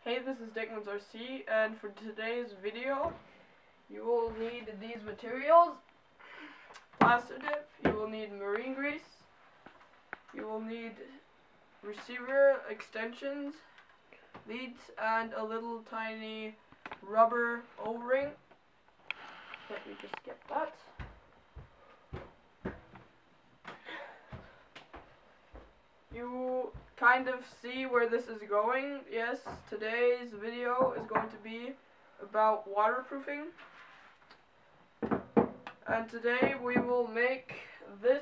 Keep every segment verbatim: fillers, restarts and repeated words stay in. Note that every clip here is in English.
Hey, this is Deckman's R C, and for today's video, you will need these materials: plaster dip, you will need marine grease, you will need receiver extensions, leads, and a little tiny rubber O-ring. Let me just get that. You kind of see where this is going. Yes, today's video is going to be about waterproofing. And today we will make this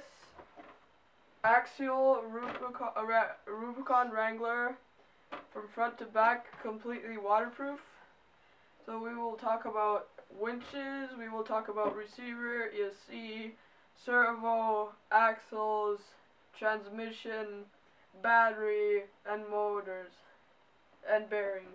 axial Rubicon, uh, Rubicon Wrangler from front to back completely waterproof. So we will talk about winches, we will talk about receiver, E S C, servo, axles, transmission, battery, and motors, and bearings.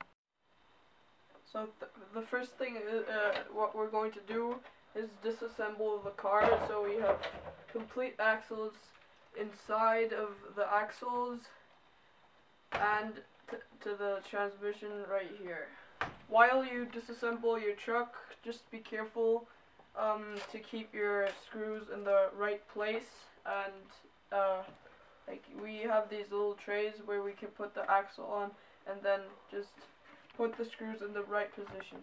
So th the first thing is, uh, what we're going to do is disassemble the car. So we have complete axles inside of the axles and t to the transmission right here. While you disassemble your truck, just be careful um, to keep your screws in the right place, and uh, like we have these little trays where we can put the axle on and then just put the screws in the right position.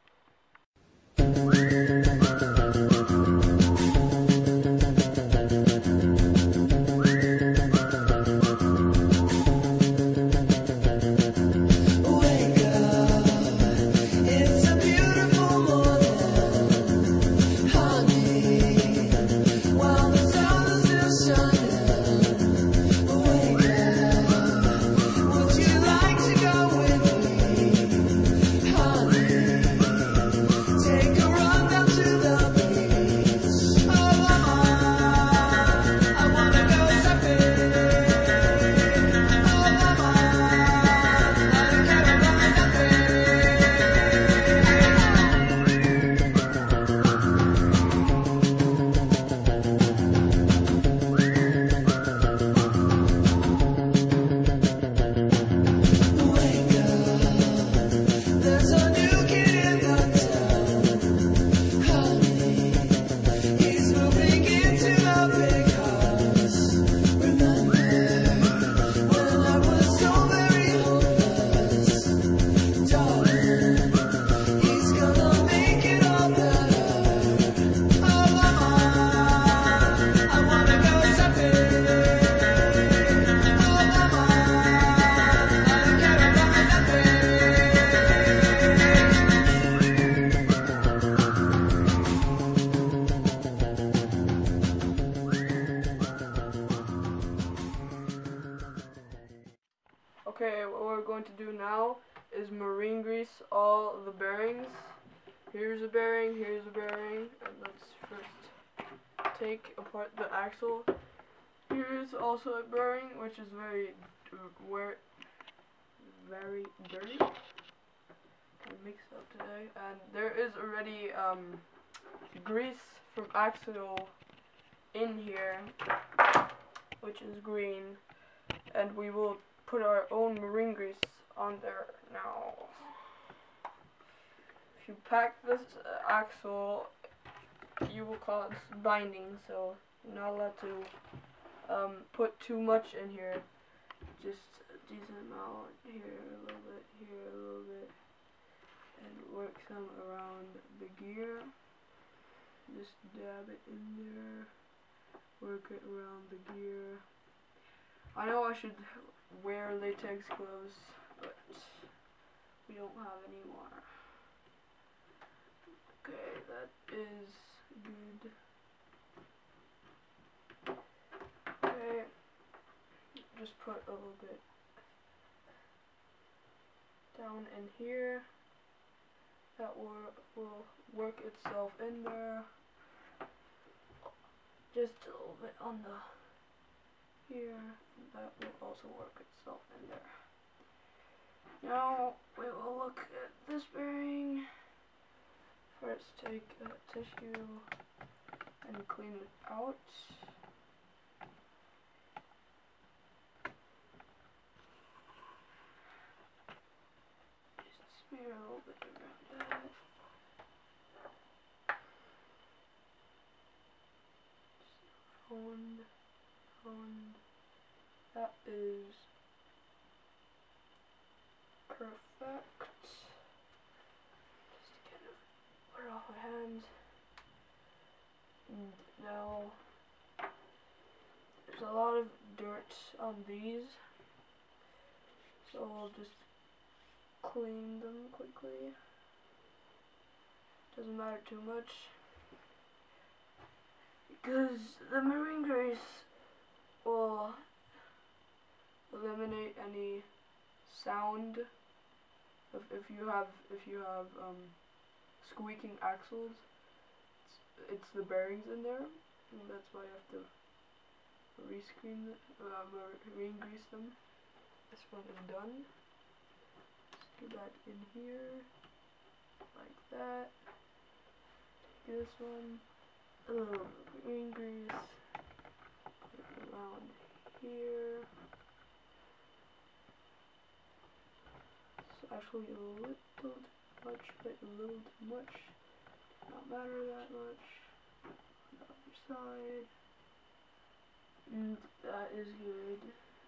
Okay, what we're going to do now is marine grease all the bearings. Here's a bearing, here's a bearing, and let's first take apart the axle. Here's also a bearing, which is very, uh, very dirty. I mixed up today, and there is already um, grease from axle in here, which is green, and we will put our own marine grease on there now. If you pack this uh, axle, you will cause binding, so you're not allowed to um, put too much in here. Just a decent amount here, a little bit here, a little bit, and work some around the gear. Just dab it in there, work it around the gear. I know I should wear latex gloves, but we don't have any more. Okay, that is good. Okay, just put a little bit down in here. That will, will work itself in there. Just a little bit on the here, that will also work itself in there. Now we will look at this bearing. First take a tissue and clean it out. bit around that. Round, round. That is perfect. Just to kind of put it off my hands. And now there's a lot of dirt on these, so I'll just clean them quickly. Doesn't matter too much because the marine grease will eliminate any sound if, if you have if you have um, squeaking axles. It's, it's the bearings in there, and that's why you have to re-screen uh, marine grease them. This one is done. Let's do that in here like that. Take this one, a little marine grease, put it around here. Actually a little too much, but a little too much. Not matter that much. On the other side. And that is good.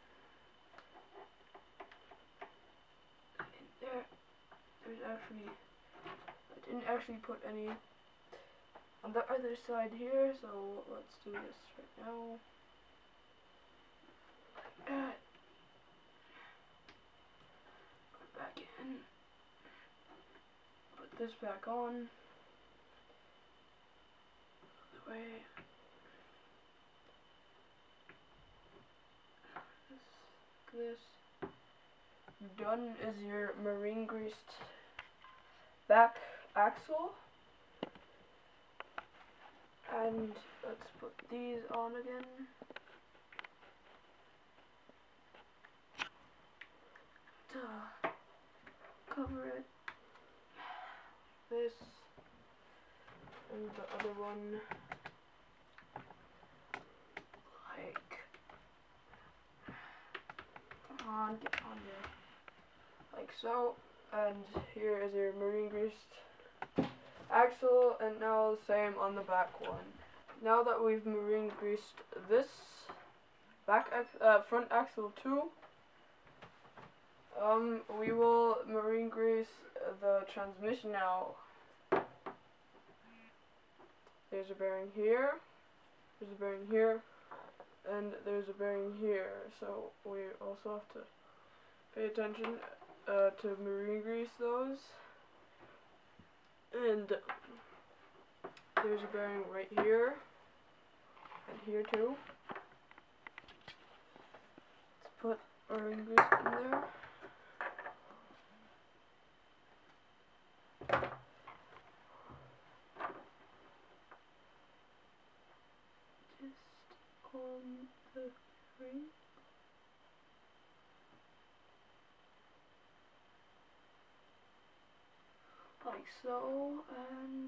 In there, there's actually, I didn't actually put any on the other side here, so let's do this right now. Like that. Back in, put this back on, the way, this, this, done is your marine greased back axle, and let's put these on again. Duh. Cover it, this, and the other one, like, come on, get on there, like so, and here is your marine greased axle, and now the same on the back one. Now that we've marine greased this back uh, front axle too, Um, we will marine grease the transmission now. There's a bearing here, there's a bearing here, and there's a bearing here. So we also have to pay attention uh, to marine grease those. And there's a bearing right here, and here too. Let's put marine grease in there. On the ring. Like so, and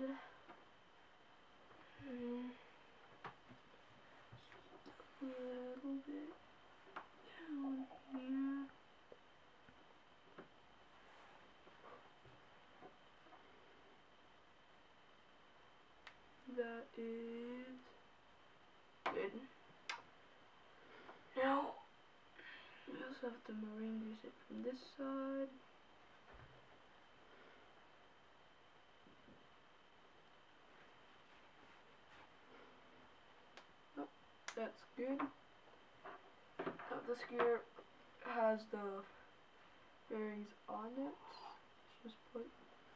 mm, a little bit down here. That is good. Now, we also have to marine grease it from this side. Oh, that's good. Now this gear has the bearings on it. Let's just put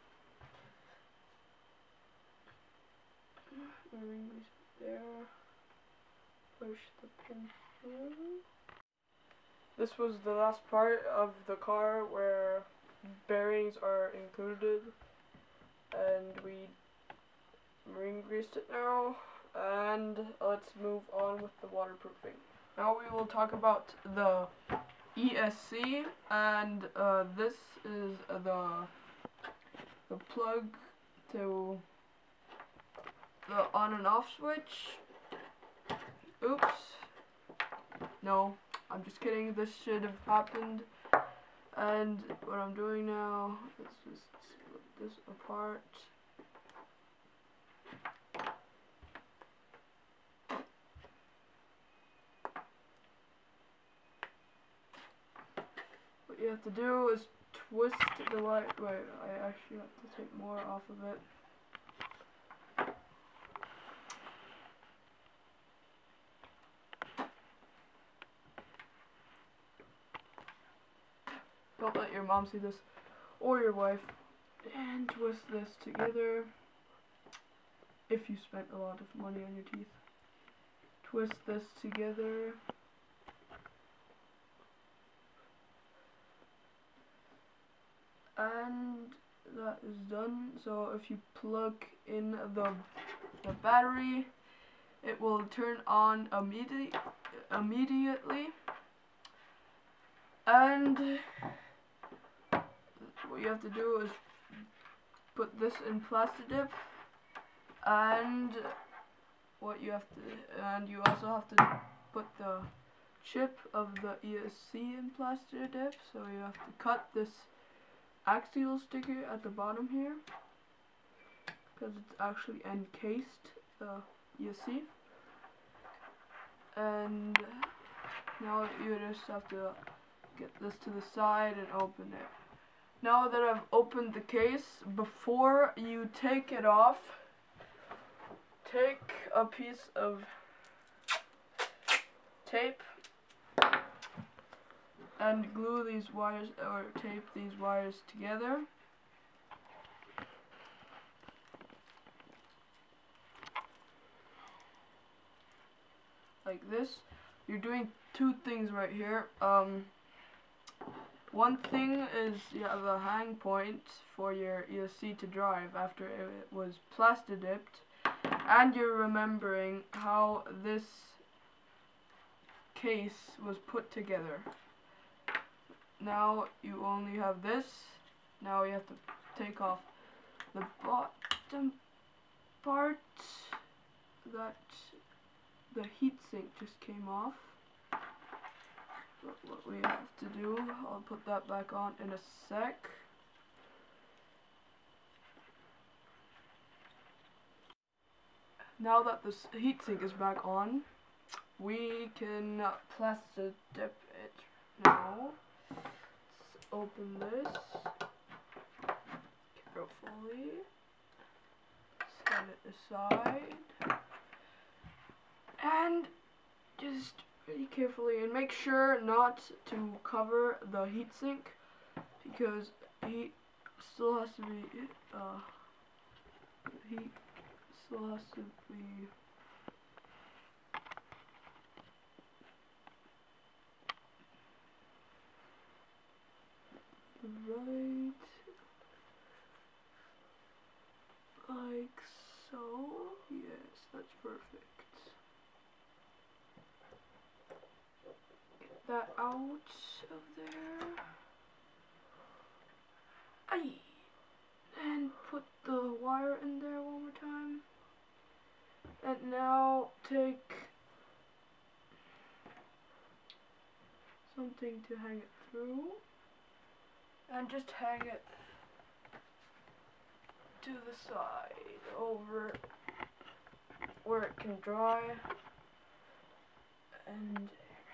marine grease there. Push the pin through. This was the last part of the car where bearings are included, and we marine greased it now, and let's move on with the waterproofing. Now we will talk about the E S C, and uh, this is the the plug to the on and off switch. Oops. No, I'm just kidding. This should have happened. And what I'm doing now is just this apart. What you have to do is twist the wire. Wait, I actually have to take more off of it. Don't let your mom see this, or your wife. And twist this together. If you spent a lot of money on your teeth. Twist this together. And that is done. So if you plug in the, the battery, it will turn on immediately. immediately. And what you have to do is put this in plastic dip, and what you have to, and you also have to put the chip of the E S C in plastic dip. So you have to cut this axial sticker at the bottom here, because it's actually encased the E S C. And now you just have to get this to the side and open it. Now that I've opened the case, before you take it off, take a piece of tape and glue these wires, or tape these wires together. Like this. You're doing two things right here. Um, One thing is you have a hang point for your E S C to drive after it was plastic dipped, and you're remembering how this case was put together. Now you only have this. Now you have to take off the bottom part that the heatsink just came off. What we have to do, I'll put that back on in a sec. Now that this heatsink is back on, we can plastic dip it now. Let's open this carefully, set it aside, and just really carefully, and make sure not to cover the heatsink, because heat still has to be uh, heat still has to be right, like so. Yes, that's perfect. That out of there. Aye. And put the wire in there one more time. And now take something to hang it through, and just hang it to the side over where it can dry. And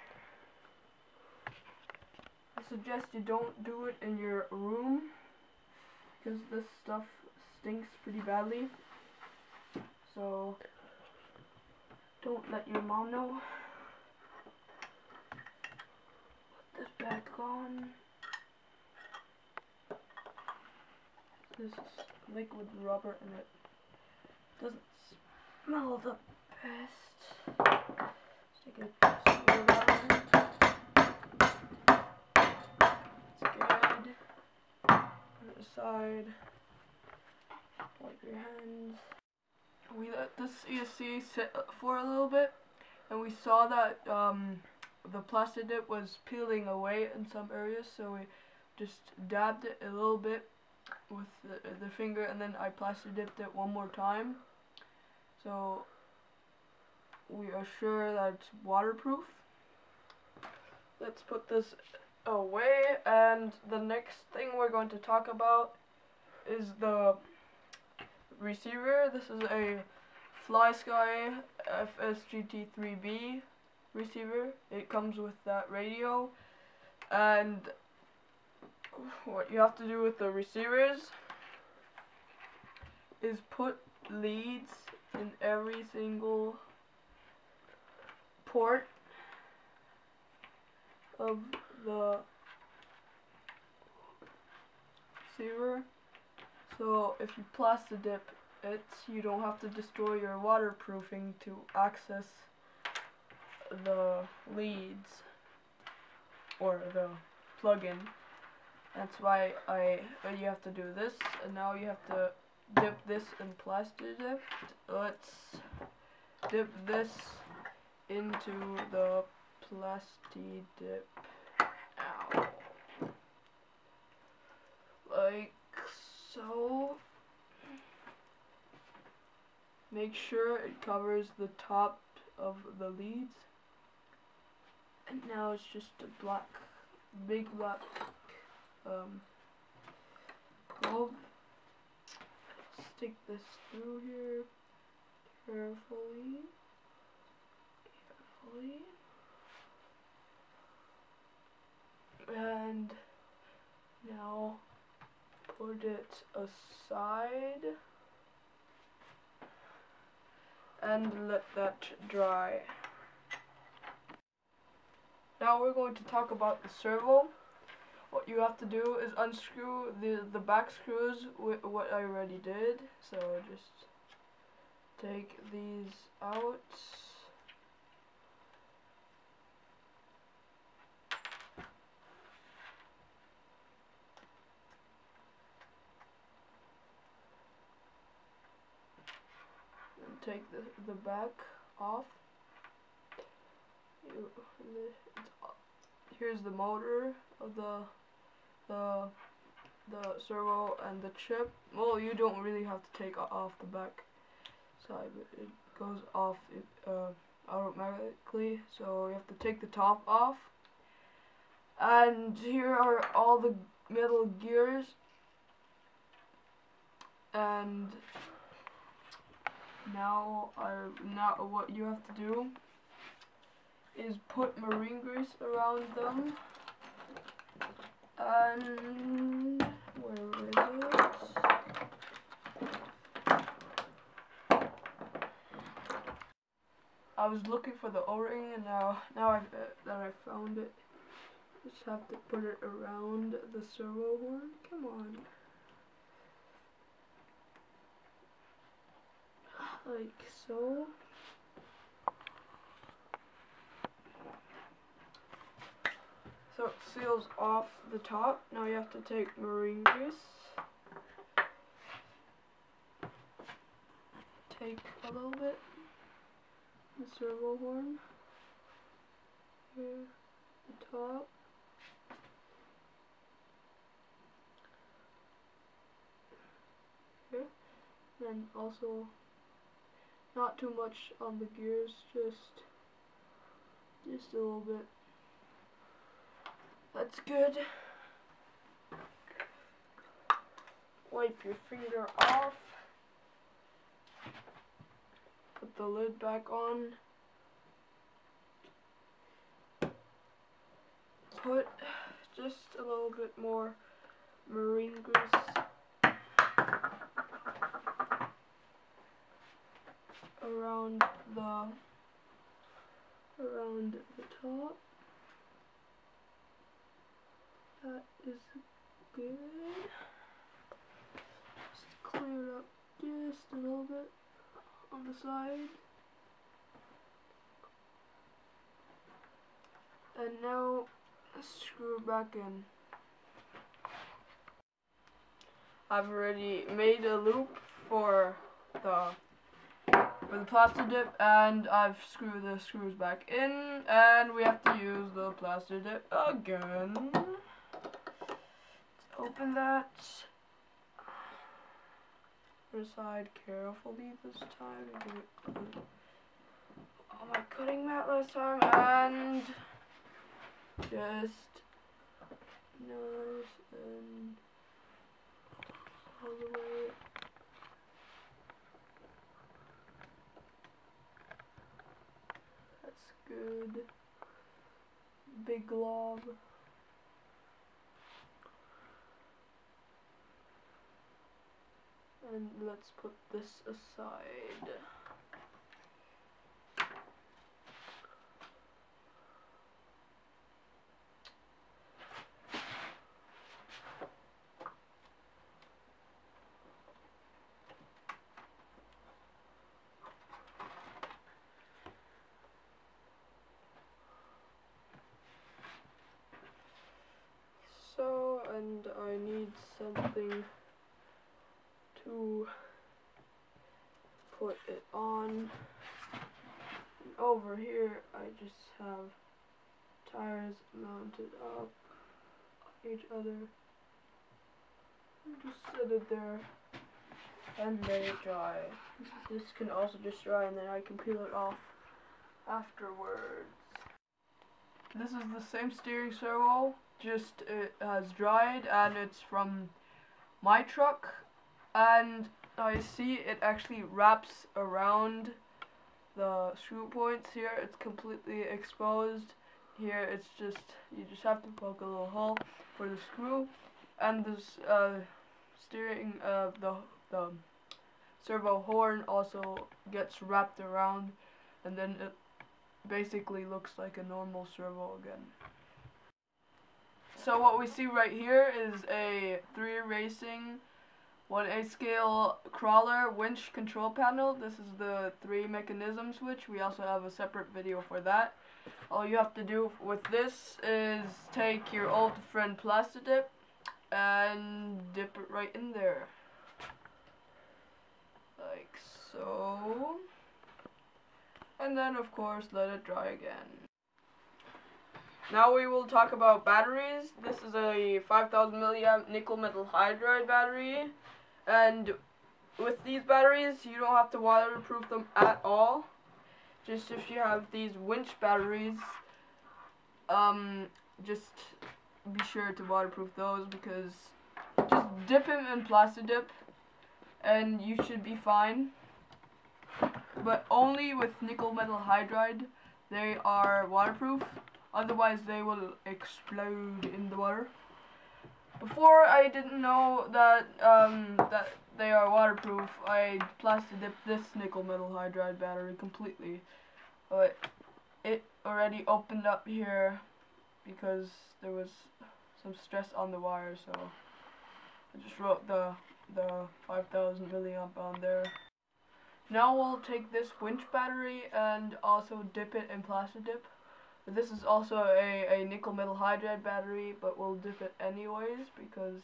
I suggest you don't do it in your room, because this stuff stinks pretty badly. So don't let your mom know. Put this back on. This is liquid rubber and it doesn't smell the best. Let's take a swirl around. Aside, wipe your hands. We let this E S C sit for a little bit, and we saw that um, the plastic dip was peeling away in some areas, so we just dabbed it a little bit with the, the finger, and then I plastic dipped it one more time, so we are sure that it's waterproof. Let's put this away, and the next thing we're going to talk about is the receiver. This is a FlySky F S G T three B receiver. It comes with that radio, and what you have to do with the receivers is put leads in every single port of the receiver. So if you plastic dip it, you don't have to destroy your waterproofing to access the leads or the plug-in. That's why I uh, you have to do this, and now you have to dip this in plastic dip. Let's dip this into the plastic dip. Ow. Like so. Make sure it covers the top of the leads. And now it's just a black, big black um, globe. Stick this through here carefully. Carefully. And now put it aside and let that dry. Now we're going to talk about the servo. What you have to do is unscrew the, the back screws with what I already did. So just take these out. And take the, the back off. You, it's, here's the motor of the the the servo and the chip. Well, you don't really have to take off the back side, but it goes off it, uh, automatically. So you have to take the top off. And here are all the metal gears. And now, I now what you have to do is put marine grease around them. And where is it? I was looking for the O-ring, and now now I uh, that I found it, just have to put it around the servo horn. Come on, like so. So it seals off the top. Now you have to take marine grease. Take a little bit. The servo horn. Here, the top. Here. And also not too much on the gears, just just a little bit. That's good. Wipe your finger off. Put the lid back on. Put just a little bit more marine grease around the around the top. That is good. Just clear it up just a little bit on the side. And now screw back in. I've already made a loop for the for the plastic dip, and I've screwed the screws back in, and we have to use the plastic dip again. Open that other side carefully this time. Get it on my cutting mat last time, and just nice and glob. And let's put this aside. So, and I need something to put it on. And over here I just have tires mounted up on each other. And just set it there and let it dry. This can also just dry and then I can peel it off afterwards. This is the same steering servo, just it has dried and it's from my truck, and I see it actually wraps around the screw points. Here it's completely exposed. Here it's just, you just have to poke a little hole for the screw, and this uh, steering uh, the the servo horn also gets wrapped around, and then it basically looks like a normal servo again. So what we see right here is a three racing one eighth scale crawler winch control panel. This is the three mechanism switch. We also have a separate video for that. All you have to do with this is take your old friend Plastidip and dip it right in there. Like so. And then of course let it dry again. Now we will talk about batteries. This is a five thousand milliamp nickel metal hydride battery, and with these batteries you don't have to waterproof them at all. Just if you have these winch batteries, um, just be sure to waterproof those, because just dip them in Plastidip and you should be fine. But only with nickel metal hydride they are waterproof. Otherwise they will explode in the water. Before I didn't know that um, that they are waterproof, I Plastidip this nickel metal hydride battery completely. But it already opened up here because there was some stress on the wire, so I just wrote the, the five thousand milliamp on there. Now we'll take this winch battery and also dip it in Plastidip. This is also a, a nickel metal hydride battery, but we'll dip it anyways because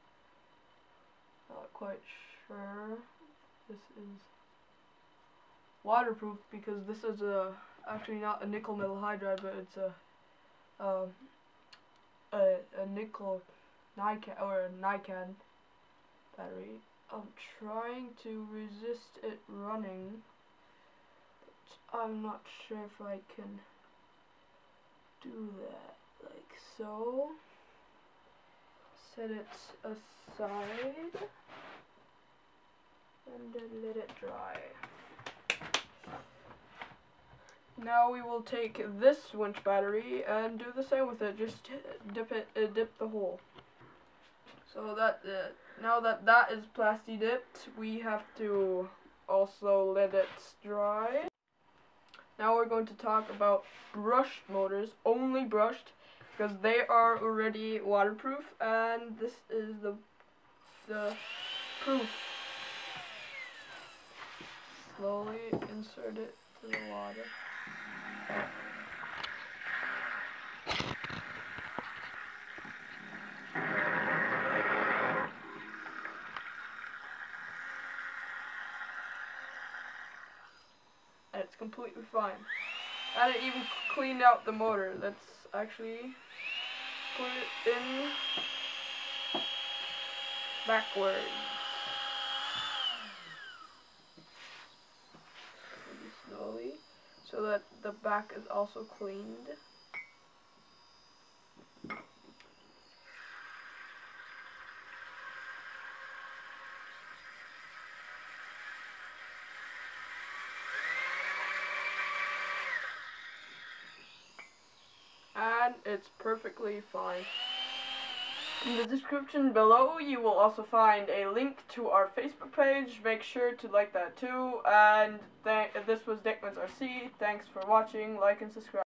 not quite sure this is waterproof, because this is a actually not a nickel metal hydride, but it's a um, a, a nickel Nican or a Nican battery. I'm trying to resist it running, but I'm not sure if I can do that. Like so. Set it aside and then let it dry. Now we will take this winch battery and do the same with it. Just dip it, uh, dip the hole. So that uh, now that that is plasti dipped, we have to also let it dry. Now we're going to talk about brushed motors, only brushed, because they are already waterproof, and this is the the proof. Slowly insert it to the water. And it's completely fine. And it even cleaned out the motor. Let's actually put it in backwards. Maybe slowly, so that the back is also cleaned. and it's perfectly fine. In the description below you will also find a link to our Facebook page. Make sure to like that too. And th this was Deckman's R C. Thanks for watching. Like and subscribe.